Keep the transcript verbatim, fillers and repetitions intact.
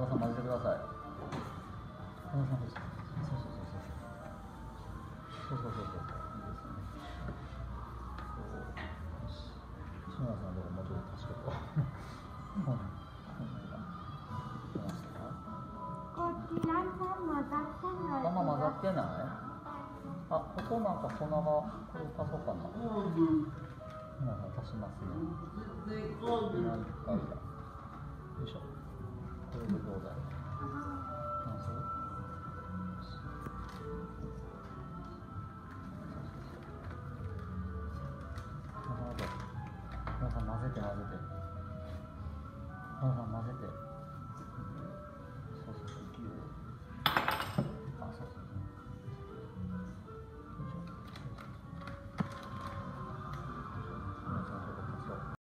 和田さん混ぜてください。和田さん、そうそうそうそうそう。そうそうそうそう。いいですね。そう。志村さんのとこもうちょっと足してこう。 こちらさん混ざってない。 あんま混ざってない？あ、ここなんか粉が、これ足そうかな。皆さん足しますね。何回だ。よいしょ。これでどうだろう。何する？なるほど。皆さん混ぜて混ぜて。皆さん混ぜて。